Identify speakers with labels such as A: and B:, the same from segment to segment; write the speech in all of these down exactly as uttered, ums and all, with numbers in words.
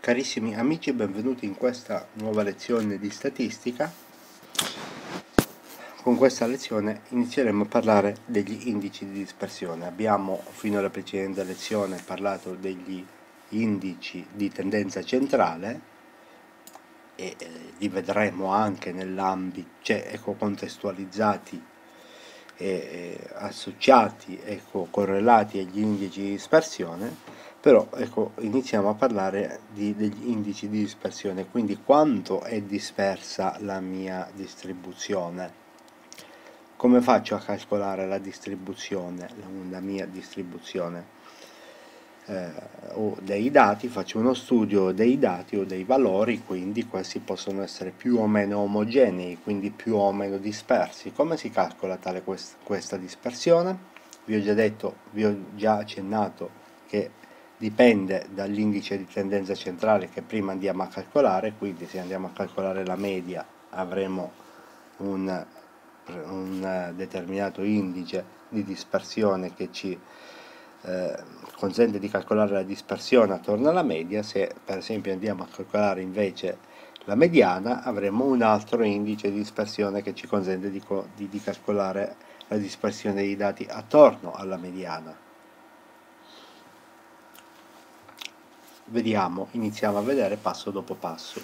A: Carissimi amici, benvenuti in questa nuova lezione di statistica. Con questa lezione inizieremo a parlare degli indici di dispersione. Abbiamo fino alla precedente lezione parlato degli indici di tendenza centrale e eh, li vedremo anche nell'ambito, cioè ecco, contestualizzati e eh, associati, ecco, correlati agli indici di dispersione. Però ecco, iniziamo a parlare di, degli indici di dispersione, quindi quanto è dispersa la mia distribuzione. Come faccio a calcolare la distribuzione, la mia distribuzione? Eh, o dei dati, faccio uno studio dei dati o dei valori, quindi questi possono essere più o meno omogenei, quindi più o meno dispersi. Come si calcola tale quest questa dispersione? Vi ho già detto, vi ho già accennato che dipende dall'indice di tendenza centrale che prima andiamo a calcolare, quindi se andiamo a calcolare la media avremo un, un determinato indice di dispersione che ci eh, consente di calcolare la dispersione attorno alla media. Se per esempio andiamo a calcolare invece la mediana avremo un altro indice di dispersione che ci consente di, di, di calcolare la dispersione dei dati attorno alla mediana. Vediamo, iniziamo a vedere passo dopo passo.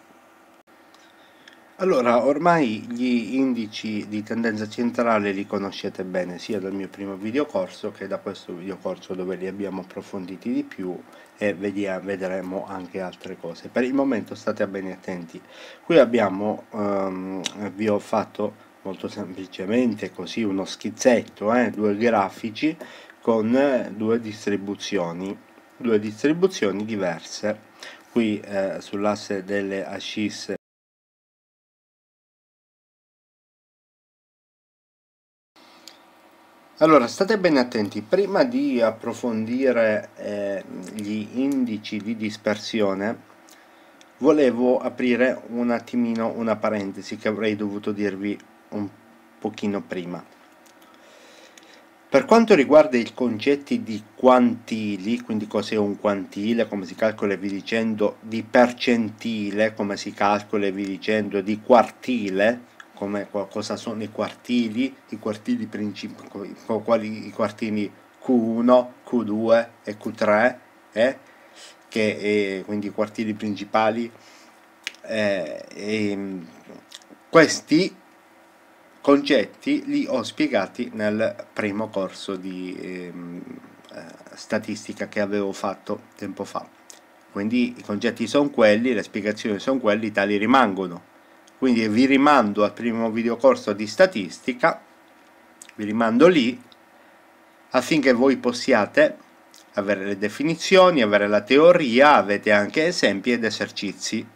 A: Allora, ormai gli indici di tendenza centrale li conoscete bene sia dal mio primo videocorso che da questo videocorso dove li abbiamo approfonditi di più e vediamo, vedremo anche altre cose. Per il momento state bene attenti. Qui abbiamo, um, vi ho fatto molto semplicemente così uno schizzetto, eh, due grafici con due distribuzioni. due distribuzioni diverse. Qui eh, sull'asse delle ascisse allora state bene attenti, prima di approfondire eh, gli indici di dispersione volevo aprire un attimino una parentesi che avrei dovuto dirvi un pochino prima. Per quanto riguarda i concetti di quantili, quindi cos'è un quantile, come si calcola e vi dicendo, di percentile, come si calcola e vi dicendo, di quartile, come cosa sono i quartili, i quartili principali, quali i quartili Q uno, Q due e Q tre, eh? che è, quindi i quartili principali, eh, e questi concetti li ho spiegati nel primo corso di ehm, eh, statistica che avevo fatto tempo fa. Quindi i concetti sono quelli, le spiegazioni sono quelli, tali rimangono. Quindi vi rimando al primo videocorso di statistica, vi rimando lì affinché voi possiate avere le definizioni, avere la teoria, avete anche esempi ed esercizi.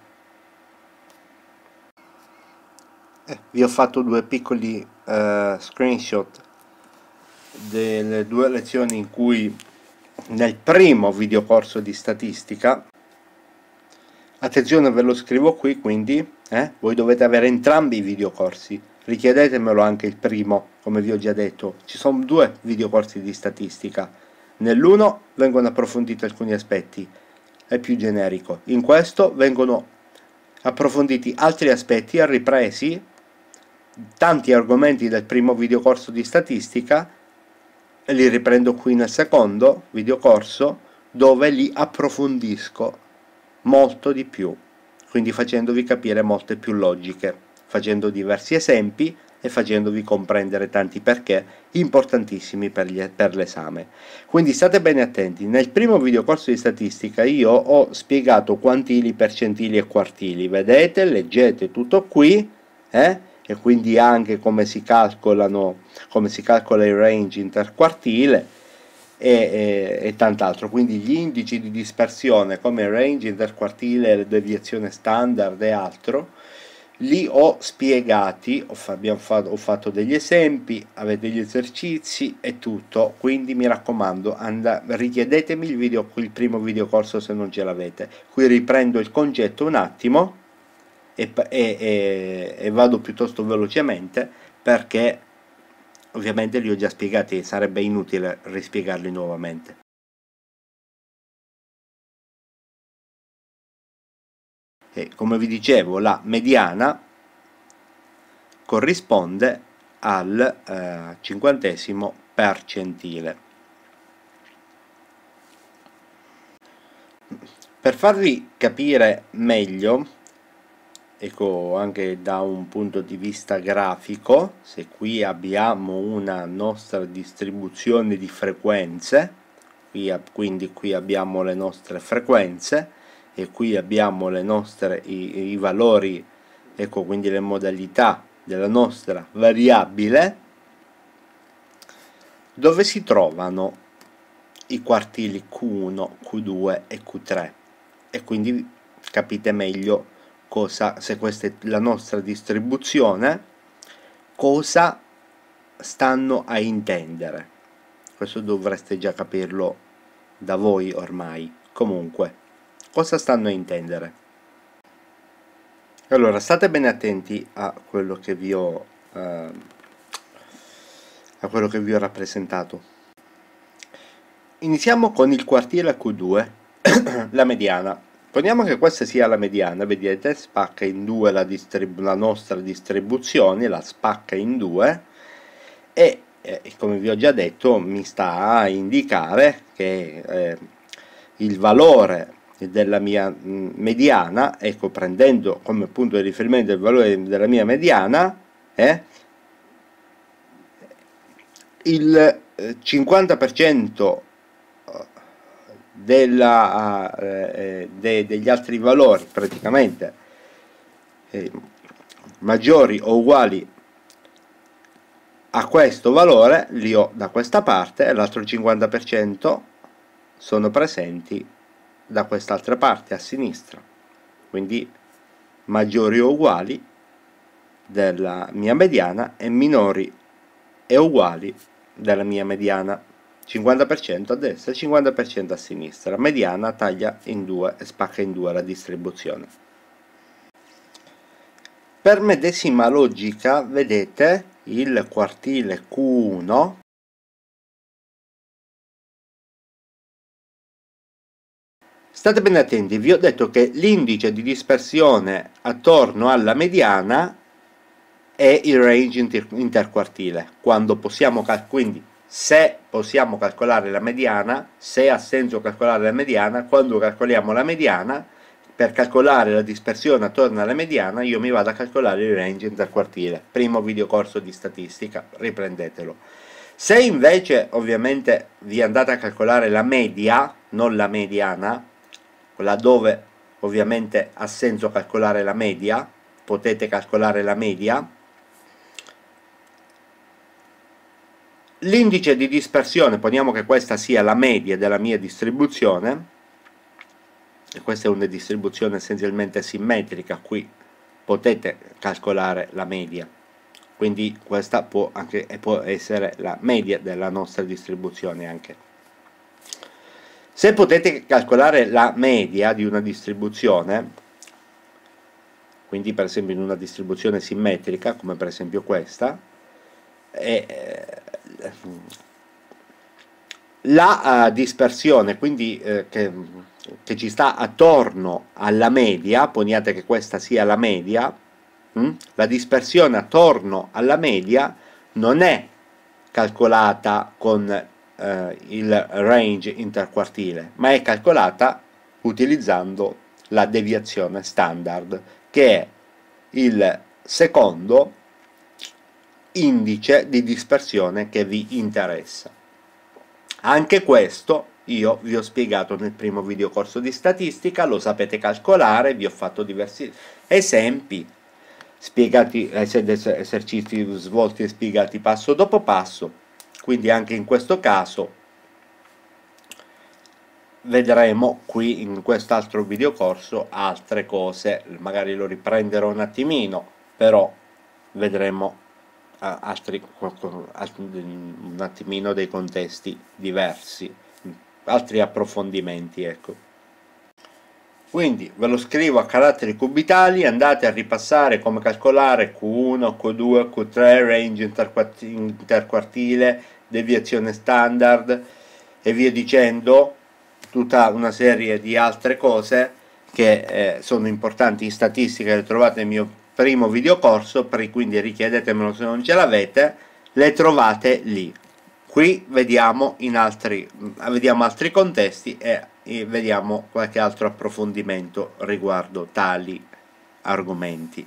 A: Eh, vi ho fatto due piccoli uh, screenshot delle due lezioni in cui nel primo videocorso di statistica, attenzione ve lo scrivo qui, quindi eh, voi dovete avere entrambi i videocorsi, richiedetemelo anche il primo, come vi ho già detto, ci sono due videocorsi di statistica, nell'uno vengono approfonditi alcuni aspetti, è più generico, in questo vengono approfonditi altri aspetti e ripresi tanti argomenti del primo videocorso di statistica e li riprendo qui nel secondo videocorso dove li approfondisco molto di più, quindi facendovi capire molte più logiche, facendo diversi esempi e facendovi comprendere tanti perché importantissimi per l'esame. Quindi state bene attenti, nel primo videocorso di statistica io ho spiegato quantili, percentili e quartili, vedete, leggete tutto qui, eh? E quindi anche come si calcolano, come si calcola il range interquartile e, e, e tant'altro. Quindi gli indici di dispersione come il range interquartile, la deviazione standard e altro li ho spiegati, ho, abbiamo fatto, ho fatto degli esempi, avete degli esercizi e tutto, quindi mi raccomando and- richiedetemi il, video, il primo videocorso se non ce l'avete. Qui riprendo il concetto un attimo e, e, e vado piuttosto velocemente perché ovviamente li ho già spiegati e sarebbe inutile rispiegarli nuovamente. E come vi dicevo, la mediana corrisponde al eh, cinquantesimo percentile. Per farvi capire meglio, ecco, anche da un punto di vista grafico, se qui abbiamo una nostra distribuzione di frequenze, qui, quindi qui abbiamo le nostre frequenze e qui abbiamo le nostre, i, i valori, ecco, quindi le modalità della nostra variabile, dove si trovano i quartili Q uno, Q due e Q tre, e quindi capite meglio cosa, se questa è la nostra distribuzione, cosa stanno a intendere. Questo dovreste già capirlo da voi ormai. Comunque, cosa stanno a intendere? Allora, state bene attenti a quello che vi ho eh, a quello che vi ho rappresentato. Iniziamo con il quartile Q due, la mediana. Poniamo che questa sia la mediana, vedete, spacca in due la, la nostra distribuzione, la spacca in due, e eh, come vi ho già detto mi sta a indicare che eh, il valore della mia mh, mediana, ecco, prendendo come punto di riferimento il valore della mia mediana, è il cinquanta per cento della, eh, de, degli altri valori praticamente eh, maggiori o uguali a questo valore li ho da questa parte, e l'altro cinquanta per cento sono presenti da quest'altra parte a sinistra, quindi maggiori o uguali della mia mediana e minori e uguali della mia mediana. Cinquanta per cento a destra e cinquanta per cento a sinistra. Mediana taglia in due e spacca in due la distribuzione. Per medesima logica, vedete il quartile Q uno state ben attenti, vi ho detto che l'indice di dispersione attorno alla mediana è il range inter interquartile, quando possiamo quindi se possiamo calcolare la mediana, se ha senso calcolare la mediana, quando calcoliamo la mediana, per calcolare la dispersione attorno alla mediana io mi vado a calcolare il range interquartile. Primo videocorso di statistica, riprendetelo. Se invece ovviamente vi andate a calcolare la media, non la mediana, laddove ovviamente ha senso calcolare la media, potete calcolare la media, l'indice di dispersione, poniamo che questa sia la media della mia distribuzione, e questa è una distribuzione essenzialmente simmetrica, qui potete calcolare la media, quindi questa può, anche, può essere la media della nostra distribuzione anche. Se potete calcolare la media di una distribuzione, quindi per esempio in una distribuzione simmetrica, come per esempio questa, eh, la uh, dispersione quindi eh, che, che ci sta attorno alla media, poniate che questa sia la media, hm? La dispersione attorno alla media non è calcolata con eh, il range interquartile, ma è calcolata utilizzando la deviazione standard, che è il secondo indice di dispersione che vi interessa. Anche questo io vi ho spiegato nel primo videocorso di statistica, lo sapete calcolare, vi ho fatto diversi esempi, spiegati, esercizi svolti e spiegati passo dopo passo, quindi anche in questo caso vedremo qui in quest'altro videocorso altre cose, magari lo riprenderò un attimino, però vedremo altri, un attimino dei contesti diversi, altri approfondimenti, ecco. Quindi ve lo scrivo a caratteri cubitali, andate a ripassare come calcolare Q uno, Q due, Q tre, range interquartile, deviazione standard e via dicendo, tutta una serie di altre cose che eh, sono importanti in statistica, le trovate nel mio primo videocorso, quindi richiedetemelo se non ce l'avete, le trovate lì. Qui vediamo, in altri, vediamo altri contesti e, e vediamo qualche altro approfondimento riguardo tali argomenti.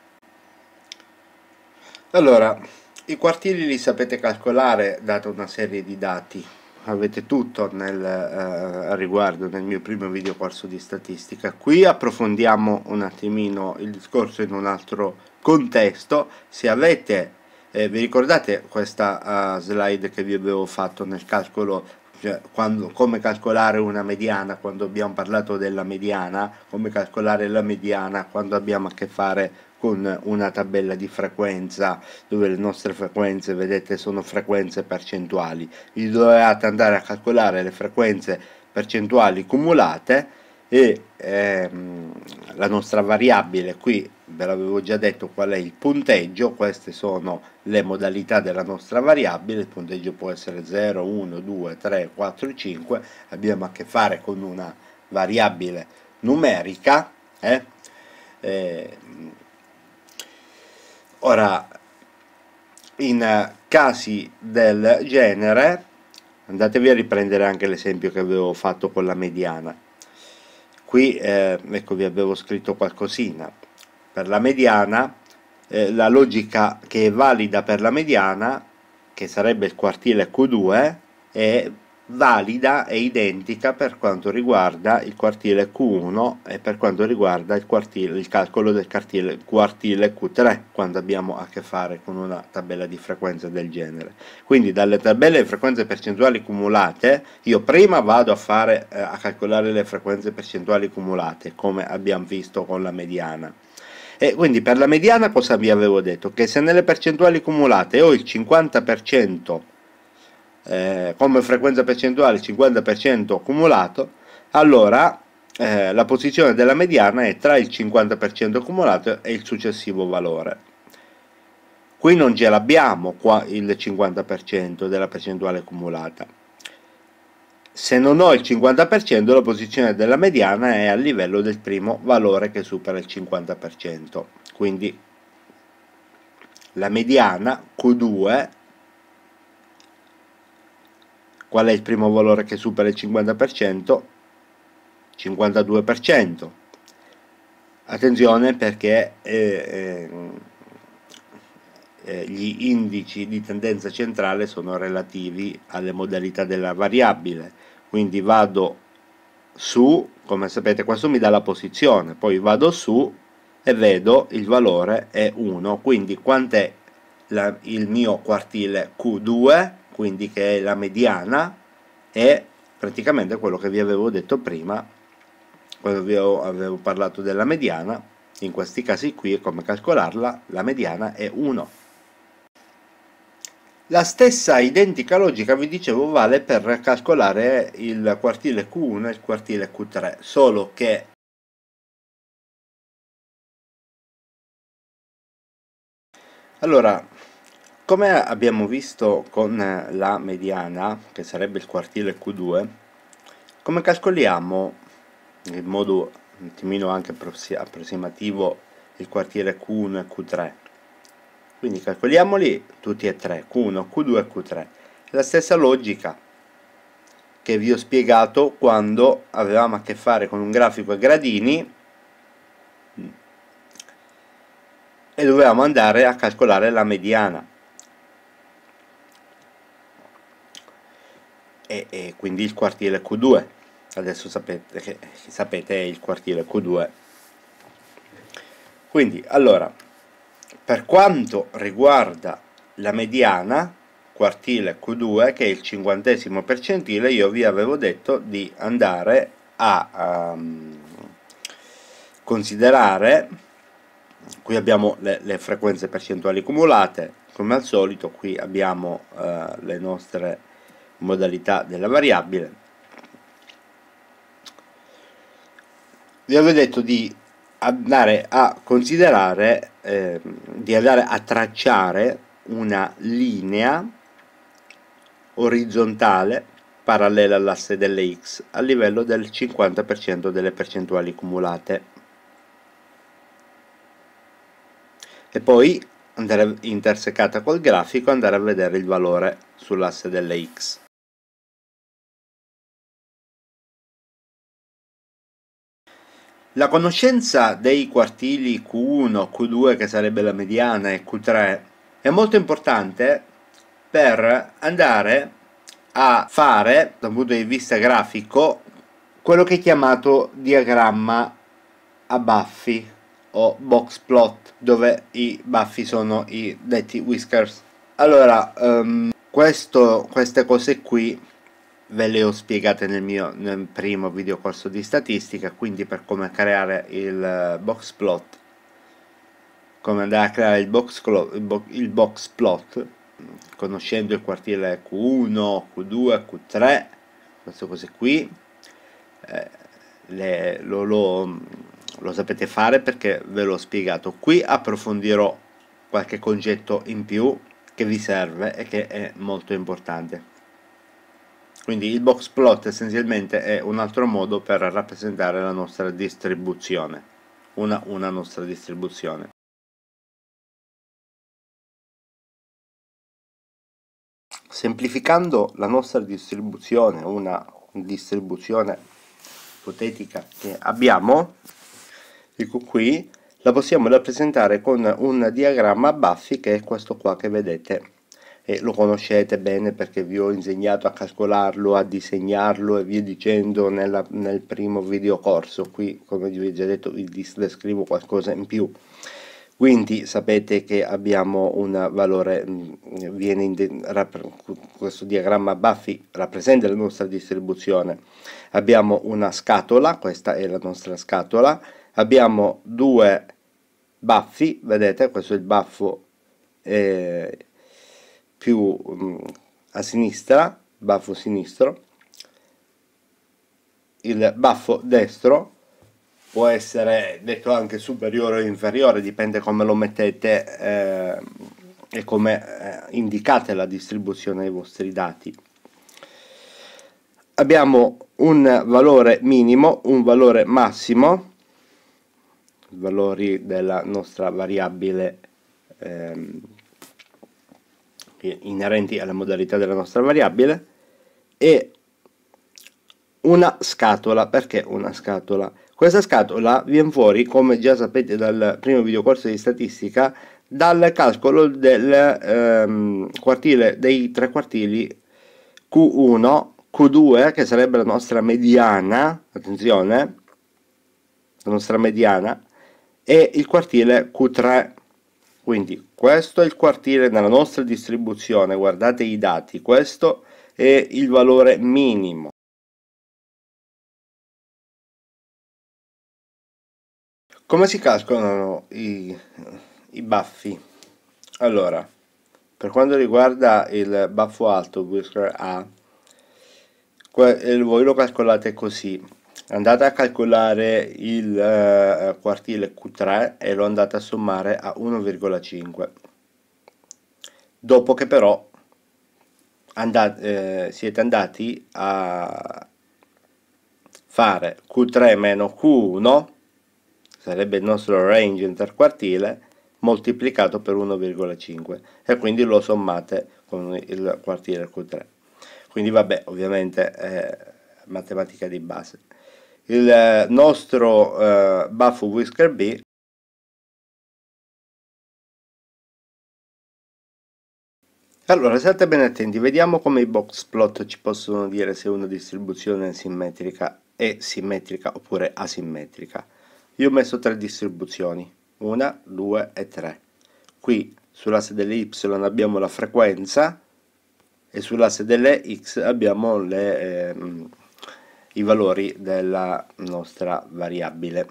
A: Allora, i quartili li sapete calcolare data una serie di dati, avete tutto nel eh, riguardo nel mio primo video corso di statistica. Qui approfondiamo un attimino il discorso in un altro contesto. Se avete eh, vi ricordate questa uh, slide che vi avevo fatto nel calcolo, cioè quando, come calcolare una mediana, quando abbiamo parlato della mediana, come calcolare la mediana quando abbiamo a che fare con una tabella di frequenza, dove le nostre frequenze, vedete, sono frequenze percentuali. Vi dovete andare a calcolare le frequenze percentuali cumulate e ehm, la nostra variabile, qui ve l'avevo già detto qual è il punteggio, queste sono le modalità della nostra variabile, il punteggio può essere zero, uno, due, tre, quattro, cinque, abbiamo a che fare con una variabile numerica, eh? Eh, ora, in casi del genere, andatevi a riprendere anche l'esempio che avevo fatto con la mediana. Qui eh, ecco, vi avevo scritto qualcosina. Per la mediana, eh, la logica che è valida per la mediana, che sarebbe il quartile Q due, è valida e identica per quanto riguarda il quartile Q uno e per quanto riguarda il, quartile, il calcolo del quartile, quartile Q tre, quando abbiamo a che fare con una tabella di frequenze del genere. Quindi dalle tabelle di frequenze percentuali cumulate io prima vado a fare eh, a calcolare le frequenze percentuali cumulate, come abbiamo visto con la mediana. E quindi per la mediana cosa vi avevo detto? Che se nelle percentuali cumulate ho il cinquanta per cento eh, come frequenza percentuale, il cinquanta per cento cumulato, allora eh, la posizione della mediana è tra il cinquanta per cento cumulato e il successivo valore. Qui non ce l'abbiamo qua il cinquanta per cento della percentuale cumulata. Se non ho il cinquanta per cento, la posizione della mediana è a livello del primo valore che supera il cinquanta per cento. Quindi la mediana Q due, qual è il primo valore che supera il cinquanta per cento? cinquantadue per cento. Attenzione perché eh, eh, gli indici di tendenza centrale sono relativi alle modalità della variabile, quindi vado su, come sapete questo mi dà la posizione, poi vado su e vedo il valore è uno, quindi quant'è la, il mio quartile Q due, quindi che è la mediana, è praticamente quello che vi avevo detto prima quando vi avevo parlato della mediana. In questi casi qui, come calcolarla, la mediana è uno. La stessa identica logica, vi dicevo, vale per calcolare il quartile Q uno e il quartile Q tre, solo che allora, come abbiamo visto con la mediana, che sarebbe il quartile Q due, come calcoliamo in modo un attimino anche approssimativo il quartile Q uno e Q tre? Quindi calcoliamoli tutti e tre, Q uno, Q due e Q tre. La stessa logica che vi ho spiegato quando avevamo a che fare con un grafico a gradini e dovevamo andare a calcolare la mediana. E, e quindi il quartile Q due. Adesso sapete che sapete è il quartile Q due. Quindi, allora, per quanto riguarda la mediana, quartile Q due, che è il cinquantesimo percentile, io vi avevo detto di andare a um, considerare, qui abbiamo le, le frequenze percentuali cumulate, come al solito qui abbiamo uh, le nostre modalità della variabile. Vi avevo detto di andare a considerare, eh, di andare a tracciare una linea orizzontale parallela all'asse delle X a livello del cinquanta per cento delle percentuali cumulate, e poi andare intersecata col grafico, andare a vedere il valore sull'asse delle X. La conoscenza dei quartili Q uno, Q due, che sarebbe la mediana, e Q tre è molto importante per andare a fare, da un punto di vista grafico, quello che è chiamato diagramma a baffi o box plot, dove i baffi sono i detti whiskers. Allora, um, questo, queste cose qui ve le ho spiegate nel mio nel primo video corso di statistica, quindi per come creare il box plot, come andare a creare il box, il box plot, conoscendo il quartiere Q uno, Q due, Q tre, queste cose qui, eh, le, lo, lo, lo sapete fare perché ve l'ho spiegato. Qui approfondirò qualche concetto in più che vi serve e che è molto importante. Quindi il box plot essenzialmente è un altro modo per rappresentare la nostra distribuzione, una, una nostra distribuzione. Semplificando la nostra distribuzione, una distribuzione ipotetica che abbiamo, ecco qui, la possiamo rappresentare con un diagramma a baffi, che è questo qua che vedete, e lo conoscete bene perché vi ho insegnato a calcolarlo, a disegnarlo e via dicendo nella, nel primo video corso. Qui, come vi ho già detto, vi descrivo qualcosa in più. Quindi sapete che abbiamo un valore, viene in, questo diagramma a baffi rappresenta la nostra distribuzione. Abbiamo una scatola, questa è la nostra scatola, abbiamo due baffi, vedete, questo è il baffo eh, più mh, a sinistra, baffo sinistro, il baffo destro può essere detto anche superiore o inferiore, dipende come lo mettete eh, e come eh, indicate la distribuzione dei vostri dati. Abbiamo un valore minimo, un valore massimo, valori della nostra variabile ehm, inerenti alla modalità della nostra variabile, e una scatola. Perché una scatola? Questa scatola viene fuori, come già sapete dal primo video corso di statistica, dal calcolo del ehm, quartile, dei tre quartili Q uno, Q due, che sarebbe la nostra mediana, attenzione, la nostra mediana, e il quartile Q tre. Quindi questo è il quartile nella nostra distribuzione, guardate i dati, questo è il valore minimo. Come si calcolano i, i baffi? Allora, per quanto riguarda il baffo alto, whisker A, voi lo calcolate così: andate a calcolare il eh, quartile Q tre e lo andate a sommare a uno virgola cinque. Dopo che però andate, eh, siete andati a fare Q tre meno Q uno, sarebbe il nostro range interquartile, moltiplicato per uno virgola cinque, e quindi lo sommate con il quartile Q tre. Quindi vabbè, ovviamente è matematica di base. Il nostro eh, baffo whisker B allora, state bene attenti, vediamo come i box plot ci possono dire se una distribuzione è simmetrica è simmetrica oppure asimmetrica. Io ho messo tre distribuzioni, una, due e tre. Qui sull'asse delle Y abbiamo la frequenza e sull'asse delle X abbiamo le, eh, i valori della nostra variabile.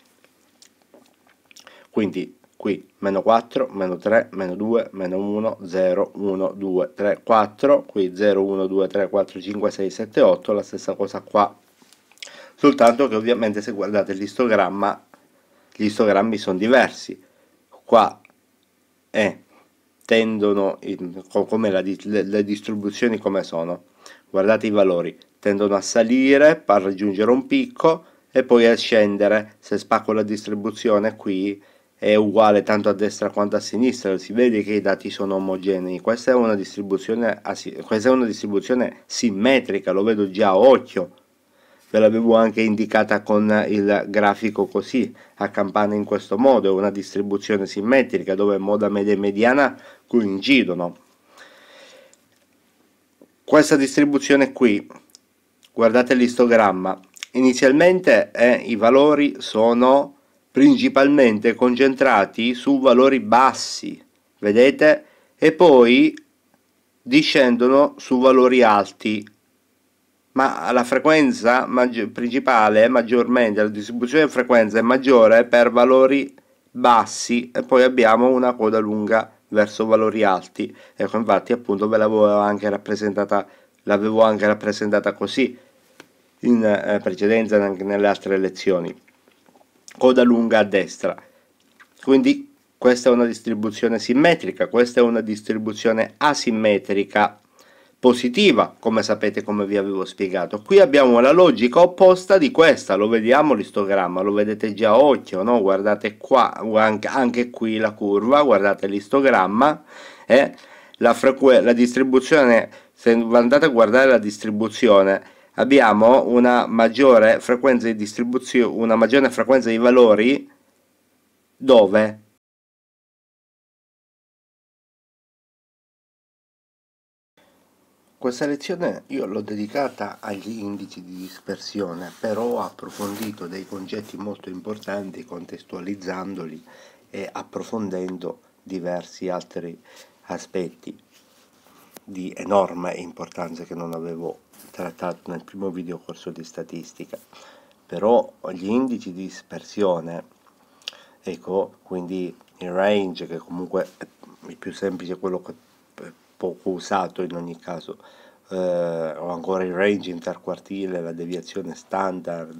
A: Quindi qui meno quattro, meno tre, meno due, meno uno, zero, uno, due, tre, quattro, qui zero, uno, due, tre, quattro, cinque, sei, sette, otto, la stessa cosa qua. Soltanto che ovviamente se guardate l'istogramma, gli istogrammi sono diversi. Qua è tendono, in, come la, le, le distribuzioni come sono, guardate i valori, tendono a salire per raggiungere un picco e poi a scendere. Se spacco la distribuzione qui è uguale tanto a destra quanto a sinistra, si vede che i dati sono omogenei. Questa è una distribuzione, questa è una distribuzione simmetrica, lo vedo già a occhio, ve l'avevo anche indicata con il grafico così a campana in questo modo. È una distribuzione simmetrica dove moda, media e mediana coincidono. Questa distribuzione qui, guardate l'istogramma, inizialmente eh, i valori sono principalmente concentrati su valori bassi, vedete, e poi discendono su valori alti, ma la frequenza maggi- principale maggiormente, la distribuzione di frequenza è maggiore per valori bassi e poi abbiamo una coda lunga verso valori alti. Ecco, infatti appunto ve l'avevo anche rappresentata l'avevo anche rappresentata così in eh, precedenza anche nelle altre lezioni, coda lunga a destra. Quindi questa è una distribuzione simmetrica, questa è una distribuzione asimmetrica positiva, come sapete, come vi avevo spiegato. Qui abbiamo la logica opposta di questa, lo vediamo l'istogramma, lo vedete già a occhio, no? Guardate qua, anche, anche qui la curva, guardate l'istogramma, eh? la, frequ- la distribuzione, se andate a guardare la distribuzione, abbiamo una maggiore frequenza di distribuzione, una maggiore frequenza di valori dove? Questa lezione io l'ho dedicata agli indici di dispersione, però ho approfondito dei concetti molto importanti contestualizzandoli e approfondendo diversi altri aspetti di enorme importanza che non avevo trattato nel primo video corso di statistica. Però gli indici di dispersione, ecco, quindi il range, che comunque è il più semplice, quello che è poco usato in ogni caso, eh, o ancora il range interquartile, la deviazione standard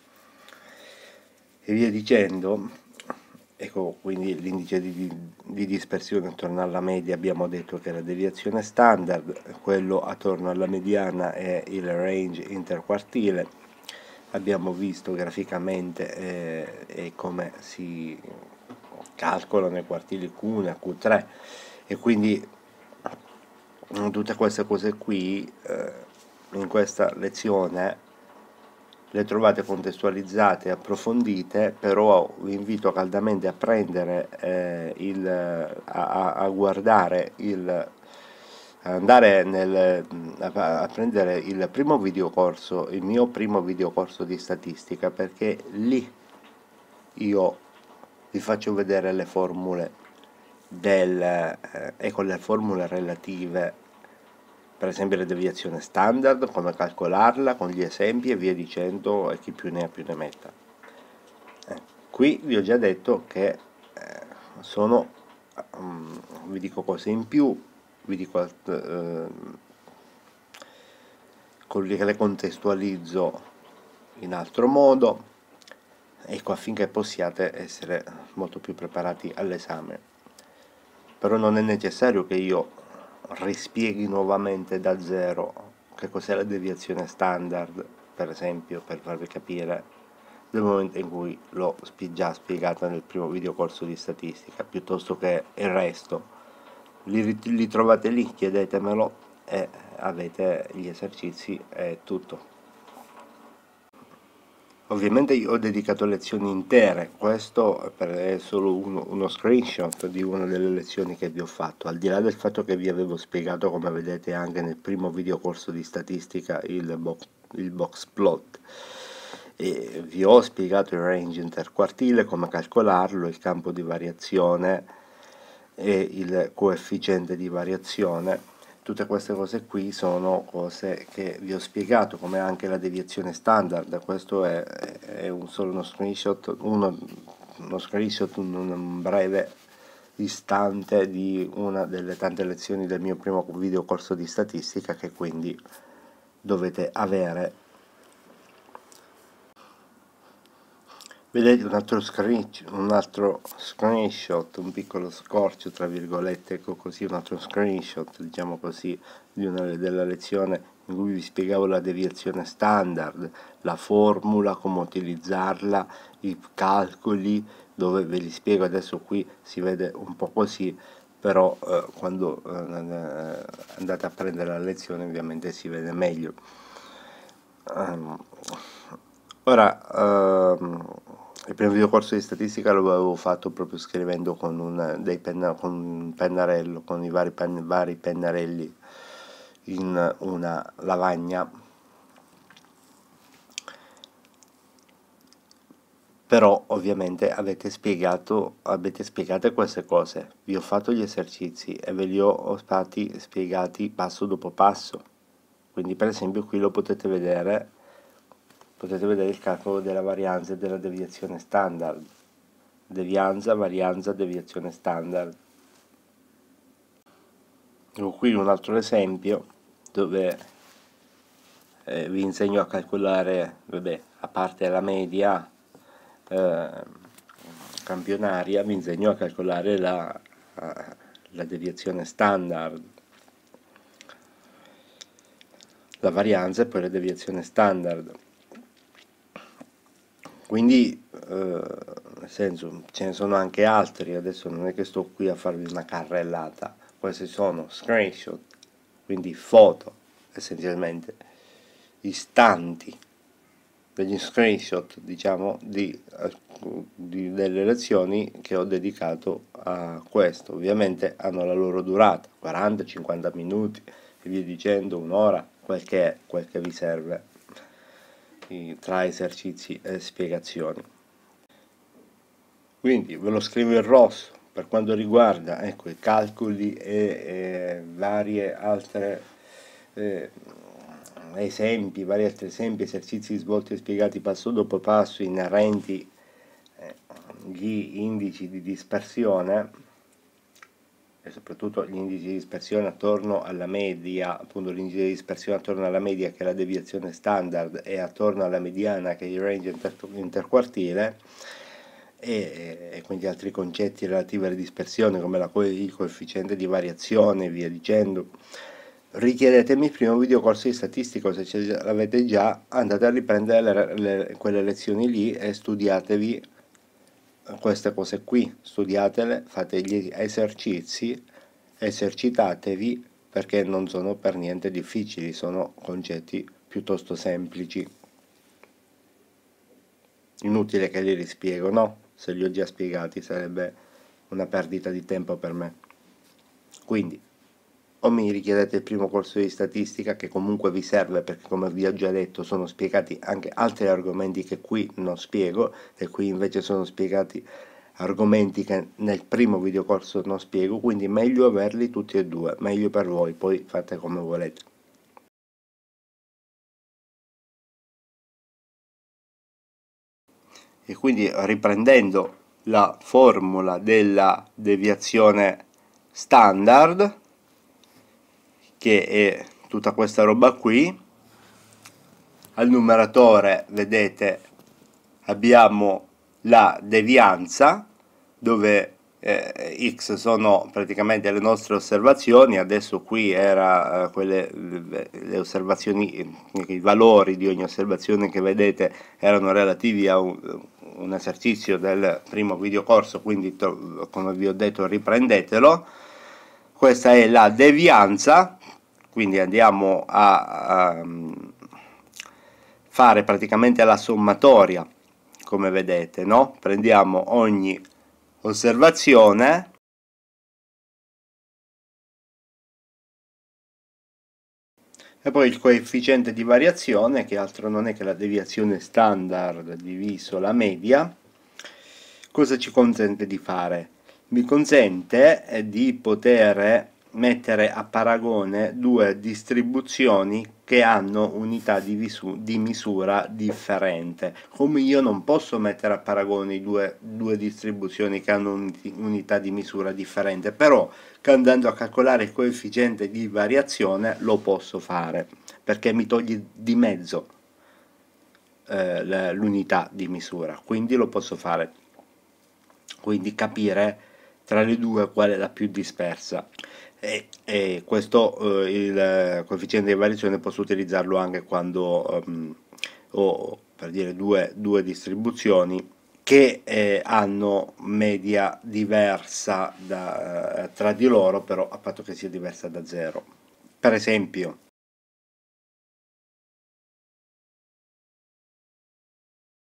A: e via dicendo. Ecco, quindi l'indice di, di dispersione attorno alla media abbiamo detto che è la deviazione standard, quello attorno alla mediana è il range interquartile. Abbiamo visto graficamente eh, come si calcolano i quartili Q uno e Q tre, e quindi tutte queste cose qui eh, in questa lezione le trovate contestualizzate e approfondite, però vi invito caldamente a prendere eh, il a, a guardare il a andare nel a, a prendere il primo videocorso, il mio primo videocorso di statistica, perché lì io vi faccio vedere le formule del eh, e con le formule relative, per esempio la deviazione standard, come calcolarla, con gli esempi e via dicendo, e chi più ne ha più ne metta. Eh, qui vi ho già detto che eh, sono, um, vi dico cose in più, vi dico eh, che le contestualizzo in altro modo, ecco, affinché possiate essere molto più preparati all'esame. Però non è necessario che io rispieghi nuovamente da zero che cos'è la deviazione standard, per esempio, per farvi capire, nel momento in cui l'ho già spiegata nel primo video corso di statistica, piuttosto che il resto. Li, li trovate lì, chiedetemelo e avete gli esercizi e tutto. Ovviamente io ho dedicato lezioni intere, questo è solo uno, uno screenshot di una delle lezioni che vi ho fatto, al di là del fatto che vi avevo spiegato, come vedete anche nel primo video corso di statistica, il box, il box plot, e vi ho spiegato il range interquartile, come calcolarlo, il campo di variazione e il coefficiente di variazione. Tutte queste cose qui sono cose che vi ho spiegato, come anche la deviazione standard. Questo è, è un solo uno screenshot, uno, uno screenshot, un, un breve istante di una delle tante lezioni del mio primo video corso di statistica, che quindi dovete avere Vedete un altro screen, un altro screenshot, un piccolo scorcio tra virgolette, ecco così, un altro screenshot, diciamo così, di una della lezione in cui vi spiegavo la deviazione standard, la formula, come utilizzarla, i calcoli, dove ve li spiego. Adesso qui si vede un po' così, però eh, quando eh, andate a prendere la lezione ovviamente si vede meglio. Um, ora um, il primo video corso di statistica lo avevo fatto proprio scrivendo con un, dei penna, con un pennarello, con i vari, pen, vari pennarelli in una lavagna, però ovviamente avete spiegato, avete spiegate queste cose, vi ho fatto gli esercizi e ve li ho stati spiegati passo dopo passo. Quindi per esempio qui lo potete vedere, potete vedere il calcolo della varianza e della deviazione standard, devianza, varianza, deviazione standard. Ecco qui un altro esempio dove eh, vi insegno a calcolare, vabbè, a parte la media eh, campionaria, vi insegno a calcolare la, la deviazione standard, la varianza e poi la deviazione standard. Quindi eh, nel senso ce ne sono anche altri, adesso non è che sto qui a farvi una carrellata, questi sono screenshot, quindi foto essenzialmente, istanti degli screenshot, diciamo, di, di, delle lezioni che ho dedicato a questo. Ovviamente hanno la loro durata, quaranta cinquanta minuti e via dicendo, un'ora, quel che è, quel che vi serve tra esercizi e spiegazioni. Quindi ve lo scrivo in rosso per quanto riguarda, ecco, i calcoli e, e varie altre eh, esempi, vari altri esempi, esercizi svolti e spiegati passo dopo passo inerenti eh, gli indici di dispersione e soprattutto gli indici di dispersione attorno alla media, appunto l'indice di dispersione attorno alla media che è la deviazione standard e attorno alla mediana che è il range inter interquartile, e, e quindi altri concetti relativi alla dispersione come la co il coefficiente di variazione e via dicendo. Richiedetemi il primo video corso di statistica, se ce l'avete già andate a riprendere le, le, quelle lezioni lì e studiatevi queste cose qui, studiatele, fate gli esercizi, esercitatevi perché non sono per niente difficili, sono concetti piuttosto semplici. Inutile che li rispiego, no? Se li ho già spiegati sarebbe una perdita di tempo per me. Quindi o mi richiedete il primo corso di statistica che comunque vi serve perché come vi ho già detto sono spiegati anche altri argomenti che qui non spiego e qui invece sono spiegati argomenti che nel primo videocorso non spiego, quindi meglio averli tutti e due, meglio per voi, poi fate come volete. E quindi riprendendo la formula della deviazione standard, che è tutta questa roba qui, al numeratore vedete abbiamo la devianza dove eh, x sono praticamente le nostre osservazioni, adesso qui era eh, quelle le, le osservazioni, i valori di ogni osservazione che vedete erano relativi a un, un esercizio del primo videocorso, quindi come vi ho detto riprendetelo. Questa è la devianza, quindi andiamo a, a fare praticamente la sommatoria, come vedete, no? Prendiamo ogni osservazione e poi il coefficiente di variazione, che altro non è che la deviazione standard diviso la media. Cosa ci consente di fare? Mi consente di poter mettere a paragone due distribuzioni che hanno unità di, di misura differente. Come io non posso mettere a paragone due, due distribuzioni che hanno unità di misura differente, però che andando a calcolare il coefficiente di variazione lo posso fare, perché mi toglie di mezzo eh, l'unità di misura, quindi lo posso fare, quindi capire tra le due qual è la più dispersa. E, e questo eh, il coefficiente di variazione posso utilizzarlo anche quando um, ho, per dire, due, due distribuzioni che eh, hanno media diversa da, tra di loro, però a patto che sia diversa da zero. Per esempio,